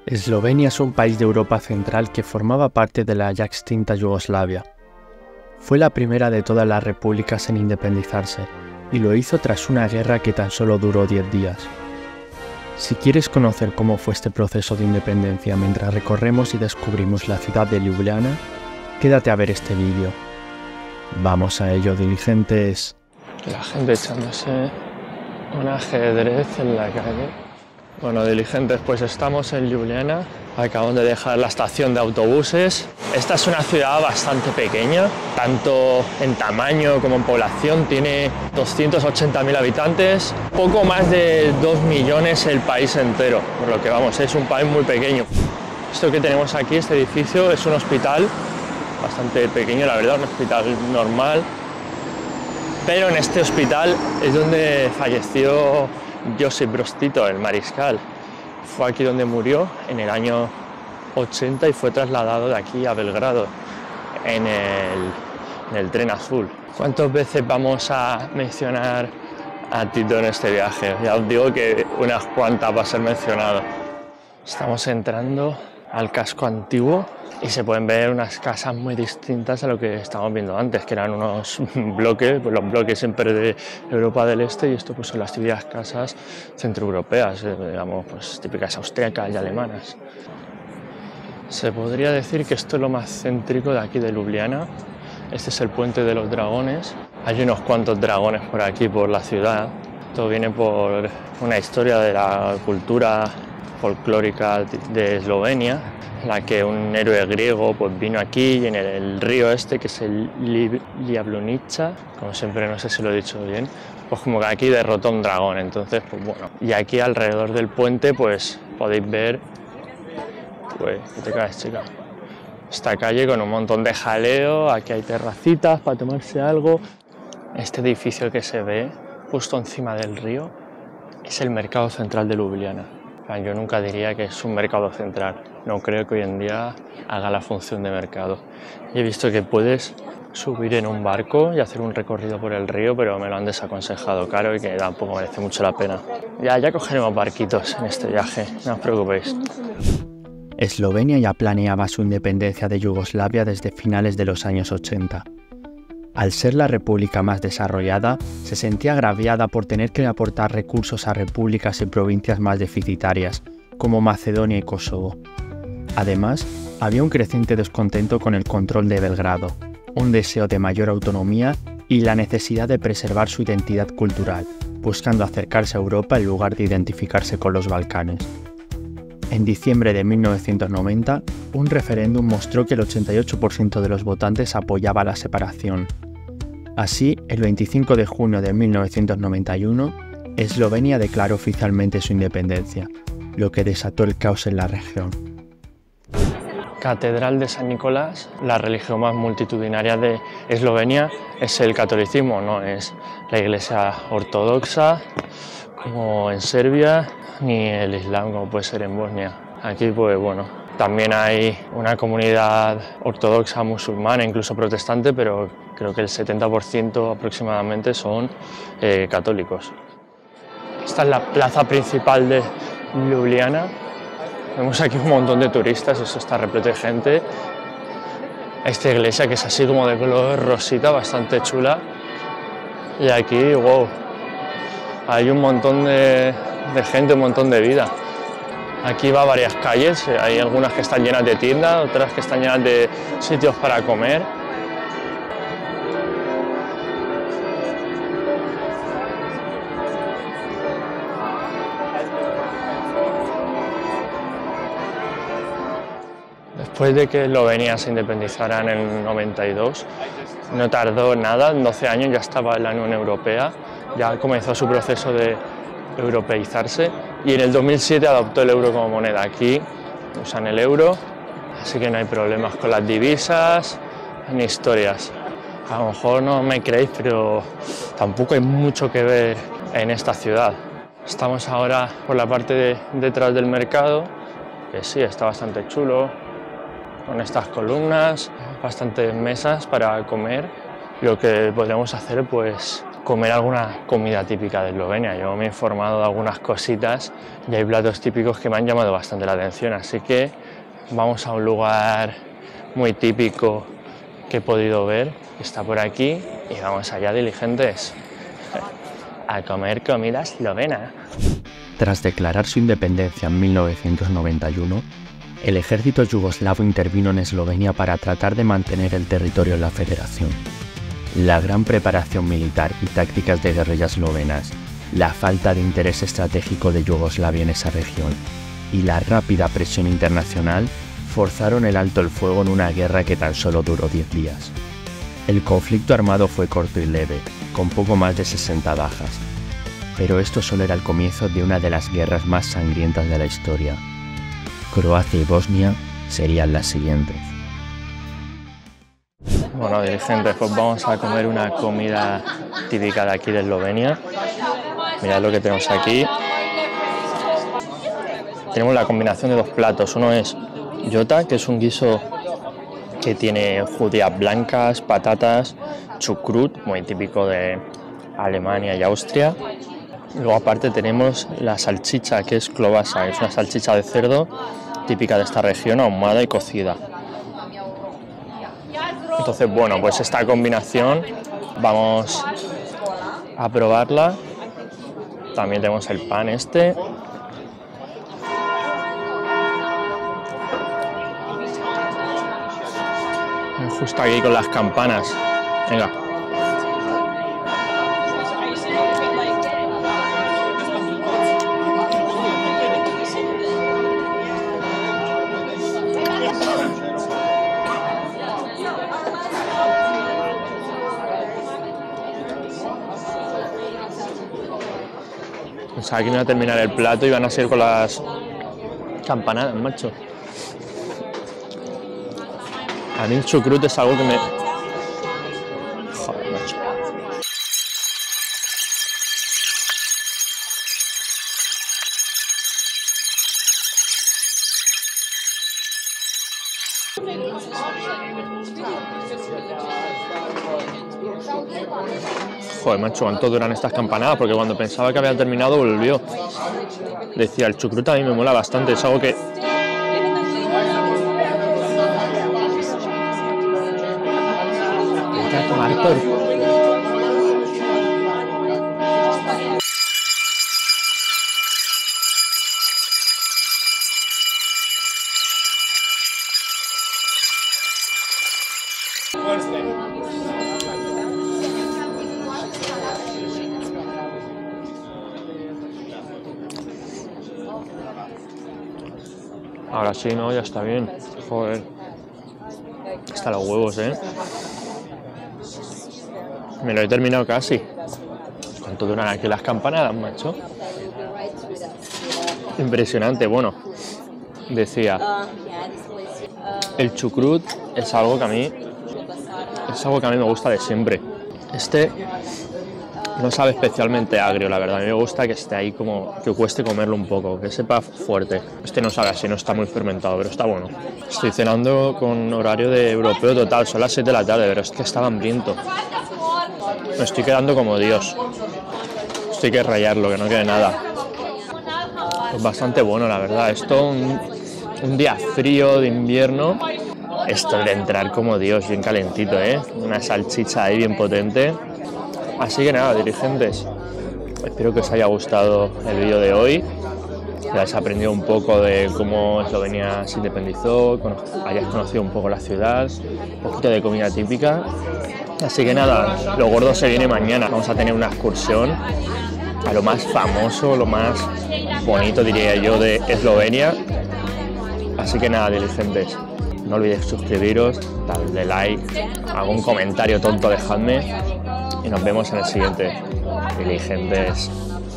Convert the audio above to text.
Eslovenia es un país de Europa Central que formaba parte de la ya extinta Yugoslavia. Fue la primera de todas las repúblicas en independizarse, y lo hizo tras una guerra que tan solo duró 10 días. Si quieres conocer cómo fue este proceso de independencia mientras recorremos y descubrimos la ciudad de Ljubljana, quédate a ver este vídeo. Vamos a ello, diligentes. La gente echándose un ajedrez en la calle. Bueno, diligentes, pues estamos en Ljubljana, acabamos de dejar la estación de autobuses. Esta es una ciudad bastante pequeña, tanto en tamaño como en población, tiene 280.000 habitantes, poco más de 2 millones el país entero, por lo que vamos, es un país muy pequeño. Esto que tenemos aquí, este edificio, es un hospital bastante pequeño, la verdad, un hospital normal, pero en este hospital es donde falleció Josip Broz Tito, el mariscal. Fue aquí donde murió en el año 80 y fue trasladado de aquí a Belgrado en el tren azul. ¿Cuántas veces vamos a mencionar a Tito en este viaje? Ya os digo que unas cuantas va a ser mencionado. Estamos entrando al casco antiguo y se pueden ver unas casas muy distintas a lo que estábamos viendo antes, que eran unos bloques, pues los bloques siempre de Europa del Este, y esto pues son las típicas casas centroeuropeas, digamos, pues típicas austríacas y alemanas. Se podría decir que esto es lo más céntrico de aquí de Ljubljana. Este es el puente de los dragones. Hay unos cuantos dragones por aquí, por la ciudad. Todo viene por una historia de la cultura folclórica de Eslovenia, en la que un héroe griego pues vino aquí y en el río este, que es el Ljubljana, como siempre, no sé si lo he dicho bien, pues como que aquí derrotó a un dragón. Entonces, pues bueno, y aquí alrededor del puente pues podéis ver, pues, ¿qué te caes, chica? Esta calle con un montón de jaleo, aquí hay terracitas para tomarse algo. Este edificio que se ve justo encima del río es el mercado central de Ljubljana. Yo nunca diría que es un mercado central, no creo que hoy en día haga la función de mercado. He visto que puedes subir en un barco y hacer un recorrido por el río, pero me lo han desaconsejado caro y que tampoco merece mucho la pena. Ya cogeremos barquitos en este viaje, no os preocupéis. Eslovenia ya planeaba su independencia de Yugoslavia desde finales de los años 80. Al ser la república más desarrollada, se sentía agraviada por tener que aportar recursos a repúblicas y provincias más deficitarias, como Macedonia y Kosovo. Además, había un creciente descontento con el control de Belgrado, un deseo de mayor autonomía y la necesidad de preservar su identidad cultural, buscando acercarse a Europa en lugar de identificarse con los Balcanes. En diciembre de 1990, un referéndum mostró que el 88% de los votantes apoyaba la separación. Así, el 25 de junio de 1991, Eslovenia declaró oficialmente su independencia, lo que desató el caos en la región. Catedral de San Nicolás, la religión más multitudinaria de Eslovenia es el catolicismo, no es la iglesia ortodoxa como en Serbia, ni el Islam como puede ser en Bosnia. Aquí pues bueno, también hay una comunidad ortodoxa musulmana, incluso protestante, pero creo que el 70% aproximadamente son católicos. Esta es la plaza principal de Ljubljana. Vemos aquí un montón de turistas, eso está repleto de gente. Esta iglesia que es así como de color rosita, bastante chula. Y aquí, wow, hay un montón de gente, un montón de vida. Aquí va varias calles, hay algunas que están llenas de tiendas, otras que están llenas de sitios para comer. Después de que Eslovenia se independizara en el 92, no tardó nada, en 12 años ya estaba en la Unión Europea, ya comenzó su proceso de europeizarse y en el 2007 adoptó el euro como moneda. Aquí usan el euro, así que no hay problemas con las divisas ni historias. A lo mejor no me creéis, pero tampoco hay mucho que ver en esta ciudad. Estamos ahora por la parte detrás del mercado, que sí, está bastante chulo, con estas columnas, bastantes mesas para comer lo que podríamos hacer, pues comer alguna comida típica de Eslovenia. Yo me he informado de algunas cositas y hay platos típicos que me han llamado bastante la atención, así que vamos a un lugar muy típico que he podido ver, está por aquí, y vamos allá, diligentes, a comer comida eslovena. Tras declarar su independencia en 1991, el ejército yugoslavo intervino en Eslovenia para tratar de mantener el territorio en la federación. La gran preparación militar y tácticas de guerrilla eslovenas, la falta de interés estratégico de Yugoslavia en esa región y la rápida presión internacional forzaron el alto el fuego en una guerra que tan solo duró 10 días. El conflicto armado fue corto y leve, con poco más de 60 bajas, pero esto solo era el comienzo de una de las guerras más sangrientas de la historia. Croacia y Bosnia serían las siguientes. Bueno, dirigentes, pues vamos a comer una comida típica de aquí de Eslovenia. Mirad lo que tenemos aquí. Tenemos la combinación de dos platos. Uno es jota, que es un guiso que tiene judías blancas, patatas, chucrut, muy típico de Alemania y Austria. Luego aparte tenemos la salchicha, que es klobasa, es una salchicha de cerdo típica de esta región, ahumada y cocida. Entonces, bueno, pues esta combinación vamos a probarla. También tenemos el pan este. Justo aquí con las campanas. Venga. Pensaba que iba a terminar el plato y van a ser con las campanadas, macho. A mí el chucrut es algo que me... Joder, macho. Joder, macho, ¿cuánto duran estas campanadas? Porque cuando pensaba que había terminado, volvió. Decía, el chucrut a mí me mola bastante, es algo que... Voy a tomar por... Ahora sí, ¿no? Ya está bien. Joder. Hasta los huevos, ¿eh? Me lo he terminado casi. ¿Cuánto duran aquí las campanadas, macho? Impresionante. Bueno, decía, el chucrut es algo que a mí me gusta de siempre. Este no sabe especialmente agrio, la verdad. A mí me gusta que esté ahí como que cueste comerlo un poco, que sepa fuerte. Este no sabe así, no está muy fermentado, pero está bueno. Estoy cenando con horario de europeo total, son las 7 de la tarde, pero es que estaba hambriento. Me estoy quedando como Dios. Esto hay que rayarlo, que no quede nada. Es bastante bueno, la verdad. Esto, un día frío de invierno, esto es de entrar como Dios, bien calentito, ¿eh? Una salchicha ahí bien potente. Así que nada, dirigentes, espero que os haya gustado el vídeo de hoy, que hayáis aprendido un poco de cómo Eslovenia se independizó, hayáis conocido un poco la ciudad, un poquito de comida típica. Así que nada, lo gordo se viene mañana. Vamos a tener una excursión a lo más famoso, lo más bonito, diría yo, de Eslovenia. Así que nada, dirigentes, no olvidéis suscribiros, darle like, algún comentario tonto dejadme. Y nos vemos en el siguiente. Diligentes.